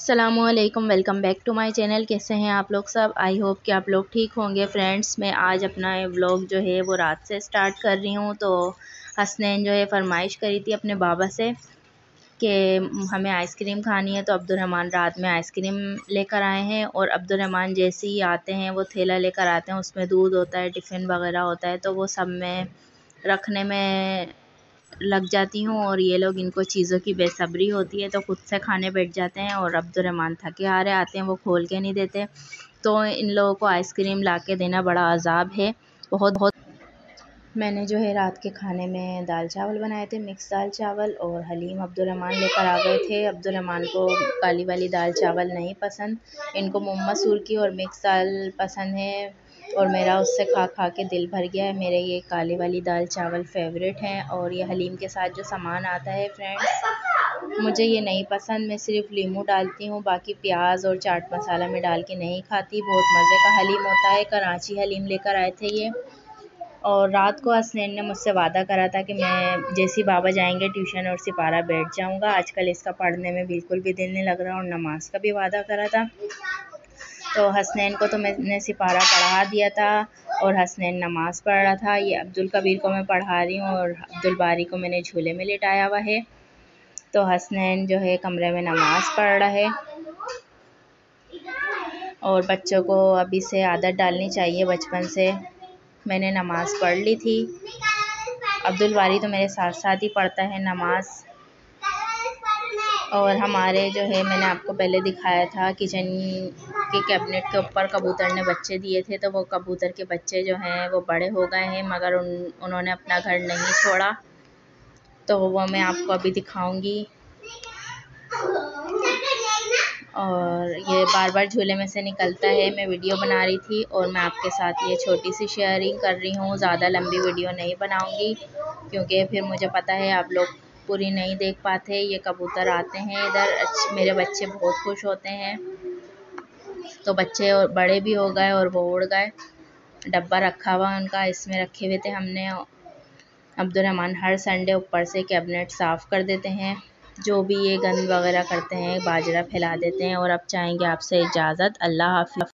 अस्सलामुअलैकुम, welcome back to my channel. कैसे हैं आप लोग सब? आई होप कि आप लोग ठीक होंगे। फ्रेंड्स, मैं आज अपना व्लॉग जो है वो रात से स्टार्ट कर रही हूँ। तो हसनैन जो है फरमाइश करी थी अपने बाबा से कि हमें आइसक्रीम खानी है, तो अब्दुर्रहमान रात में आइसक्रीम लेकर आए हैं। और अब्दुर्रहमान जैसे ही आते हैं वो थैला लेकर आते हैं, उसमें दूध होता है, टिफ़िन वगैरह होता है, तो वो सब में रखने में लग जाती हूँ। और ये लोग, इनको चीज़ों की बेसब्री होती है तो खुद से खाने बैठ जाते हैं। और अब्दुर्रहमान थके हारे आते हैं, वो खोल के नहीं देते। तो इन लोगों को आइसक्रीम ला के देना बड़ा अजाब है, बहुत बहुत। मैंने जो है रात के खाने में दाल चावल बनाए थे, मिक्स दाल चावल और हलीम अब्दुर्रहमान लेकर आ गए थे। अब्दुर्रहमान को काली वाली दाल चावल नहीं पसंद, इनको मूंग मसूर की और मिक्स दाल पसंद है। और मेरा उससे खा खा के दिल भर गया है। मेरे ये काली वाली दाल चावल फेवरेट हैं। और ये हलीम के साथ जो सामान आता है फ्रेंड्स, मुझे ये नहीं पसंद। मैं सिर्फ लीमू डालती हूँ, बाकी प्याज और चाट मसाला में डाल के नहीं खाती। बहुत मज़े का हलीम होता है। कराची हलीम लेकर आए थे ये। और रात को हसनैन ने मुझसे वादा करा था कि मैं जैसे ही बाबा जाएंगे ट्यूशन और सिपारा बैठ जाऊंगा। आजकल इसका पढ़ने में बिल्कुल भी दिल नहीं लग रहा, और नमाज का भी वादा करा था। तो हसनैन को तो मैंने सिपारा पढ़ा दिया था और हसनैन नमाज़ पढ़ रहा था। ये अब्दुल कबीर को मैं पढ़ा रही हूँ और अब्दुल बारी को मैंने झूले में लिटाया हुआ है। तो हसनैन जो है कमरे में नमाज़ पढ़ रहा है। और बच्चों को अभी से आदत डालनी चाहिए बचपन से। मैंने नमाज़ पढ़ ली थी। अब्दुल बारी तो मेरे साथ साथ ही पढ़ता है नमाज़। और हमारे जो है, मैंने आपको पहले दिखाया था किचन के कैबिनेट के ऊपर कबूतर ने बच्चे दिए थे। तो वो कबूतर के बच्चे जो हैं वो बड़े हो गए हैं, मगर उन्होंने अपना घर नहीं छोड़ा। तो वो मैं आपको अभी दिखाऊंगी। और ये बार बार झूले में से निकलता है। मैं वीडियो बना रही थी और मैं आपके साथ ये छोटी सी शेयरिंग कर रही हूँ। ज़्यादा लंबी वीडियो नहीं बनाऊंगी, क्योंकि फिर मुझे पता है आप लोग पूरी नहीं देख पाते। ये कबूतर आते हैं इधर, मेरे बच्चे बहुत खुश होते हैं। तो बच्चे और बड़े भी हो गए और वो उड़ गए। डब्बा रखा हुआ उनका, इसमें रखे हुए थे हमने। अब्दुर्रहमान हर संडे ऊपर से कैबिनेट साफ़ कर देते हैं। जो भी ये गंद वगैरह करते हैं, बाजरा फैला देते हैं। और अब चाहेंगे आपसे इजाज़त। अल्लाह हाफ़िज़।